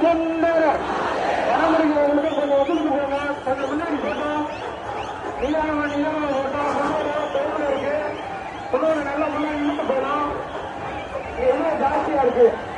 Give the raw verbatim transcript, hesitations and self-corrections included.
சுந்தரம் வடமுறைகளுக்கு கொஞ்சம் ஒதுக்கு போங்க, கொஞ்சம் முன்னாடி போட்டோம். நீளமா நீளமா போட்டோம். முன்னோட இருக்கு, முன்னோட நல்லா முன்னாடி இழுத்து போகலாம். எவ்வளவு ஜாஸ்தியா இருக்கு.